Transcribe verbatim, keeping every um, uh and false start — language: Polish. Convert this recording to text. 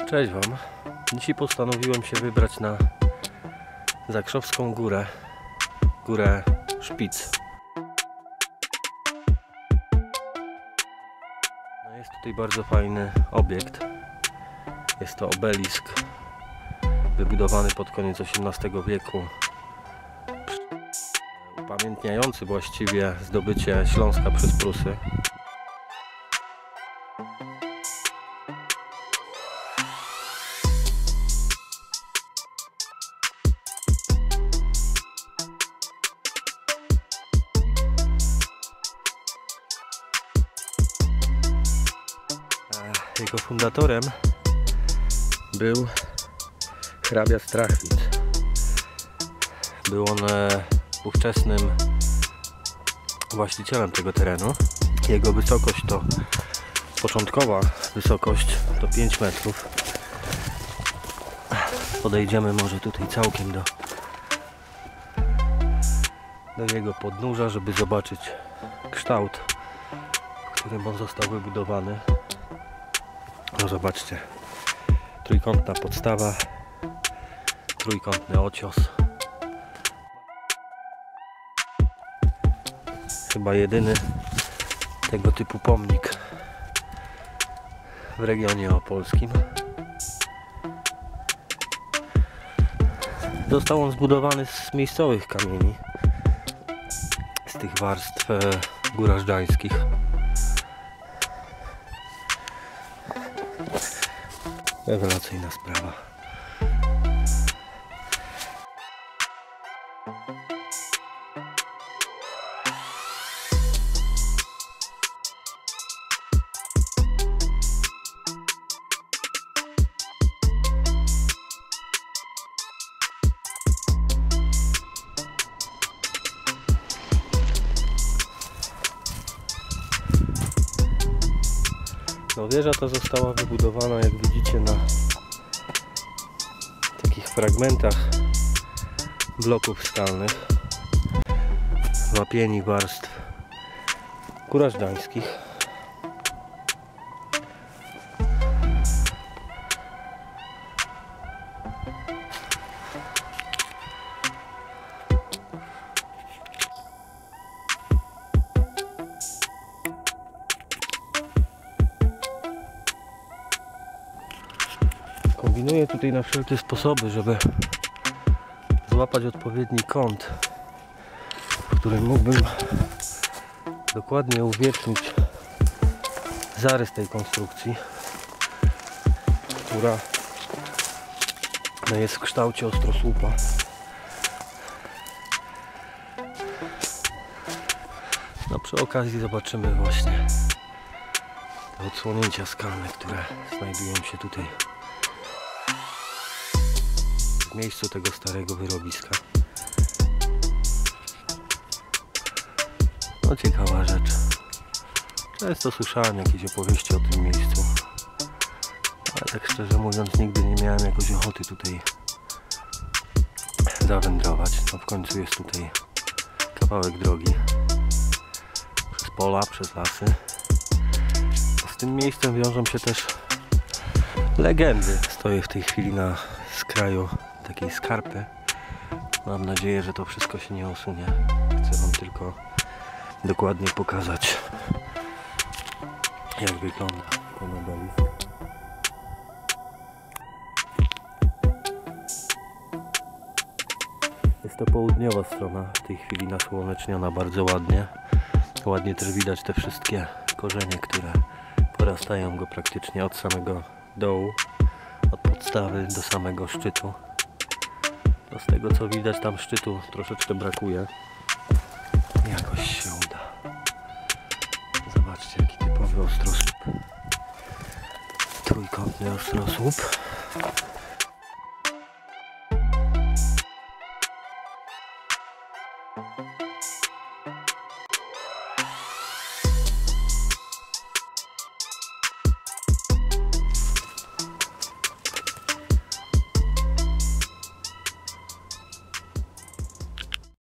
Cześć Wam. Dzisiaj postanowiłem się wybrać na Zakrzowską Górę, Górę Szpic. No jest tutaj bardzo fajny obiekt. Jest to obelisk wybudowany pod koniec osiemnastego wieku, upamiętniający właściwie zdobycie Śląska przez Prusy. Jego fundatorem był hrabia Strachwit. Był on ówczesnym właścicielem tego terenu. Jego wysokość to, początkowa wysokość to pięć metrów. Podejdziemy może tutaj całkiem do, do jego podnóża, żeby zobaczyć kształt, w którym on został wybudowany. No zobaczcie, trójkątna podstawa, trójkątny ocios. Chyba jedyny tego typu pomnik w regionie opolskim. Został on zbudowany z miejscowych kamieni, z tych warstw górażdżańskich. Rewelacyjna sprawa. No, wieża ta została wybudowana, jak widzicie, na takich fragmentach bloków skalnych, wapieni warstw górażdżańskich. Kombinuję tutaj na wszelkie sposoby, żeby złapać odpowiedni kąt, w którym mógłbym dokładnie uwiecznić zarys tej konstrukcji, która jest w kształcie ostrosłupa. No, przy okazji zobaczymy właśnie te odsłonięcia skalne, które znajdują się tutaj w miejscu tego starego wyrobiska. No, ciekawa rzecz. Często słyszałem jakieś opowieści o tym miejscu, ale tak szczerze mówiąc nigdy nie miałem jakoś ochoty tutaj zawędrować. No, w końcu jest tutaj kawałek drogi przez pola, przez lasy. Z tym miejscem wiążą się też legendy. Stoję w tej chwili na skraju takiej skarpy. Mam nadzieję, że to wszystko się nie usunie. Chcę Wam tylko dokładnie pokazać, jak wygląda ten obelisk. Jest to południowa strona, w tej chwili nasłoneczniona bardzo ładnie. Ładnie też widać te wszystkie korzenie, które porastają go praktycznie od samego dołu, od podstawy do samego szczytu. No, z tego co widać, tam szczytu troszeczkę brakuje. Jakoś się uda. Zobaczcie, jaki typowy ostrosłup. Trójkątny ostrosłup.